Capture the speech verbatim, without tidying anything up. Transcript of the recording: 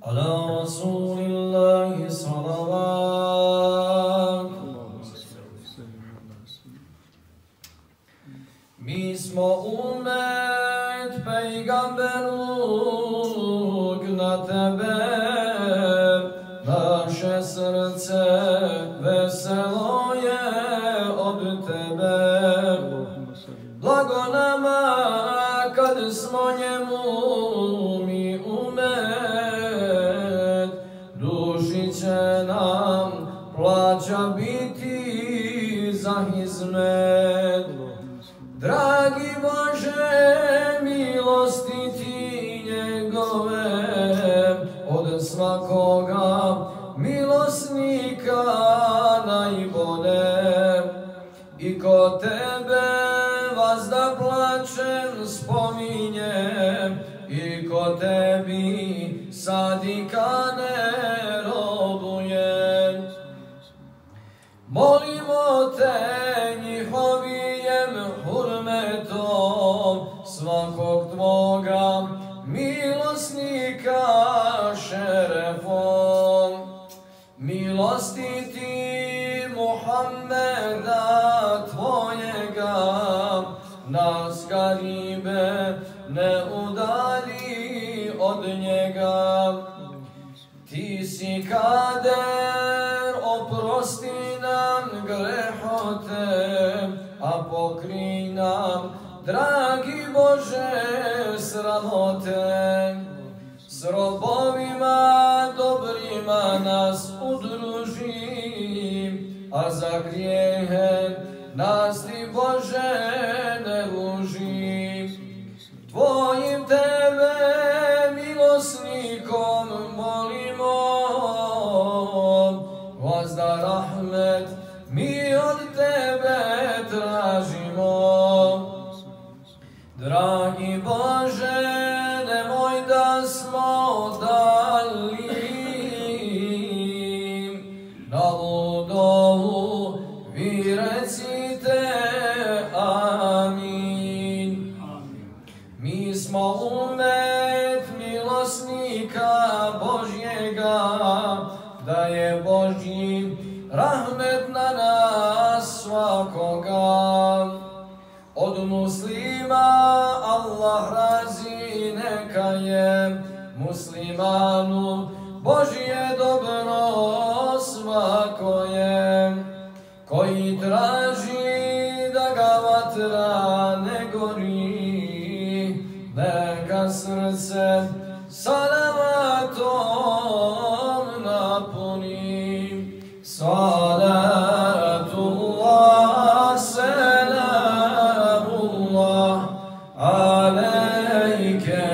على رسول الله صلوات. Mi smo umet pejgamberuk na tebe, naše srce veselo je od tebe. Blago nama kad smo njemu mi umet, duši će nam plaća biti za hizmet. Dragi Bože, milosti ti njegove, od svakoga milosnika najbolje. I ko tebe vazda plačem spominjem, i ko tebi sadika ne robujem. Molimo te njihovijem hurmetom, svakog tvoga milosnika šerefom. Milosti ti Muhammeda tvojega, nas garibe ne udali od njega. Ti si kader, oprosti nam grehote, a pokrij nam, dragi Bože, sramote. S robovima dobrima nas udruži, a za grijehe nas ti Bože ne ruži. Tvojim tebe milosnikom molimo, vazda rahmet mi od tebe tražimo. Dragi Bože, nemoj da smo dali na ludovu, vi recite amin. Mi smo umet milosnika Božjega, da je Božji rahmet na nas svakoga. Od muslima Allah razi neka je, muslimanu Božje dobro svako je. Koji traži da ga vatra ne gori, neka srce salavatom napuni. Salatullah, selamullah alejke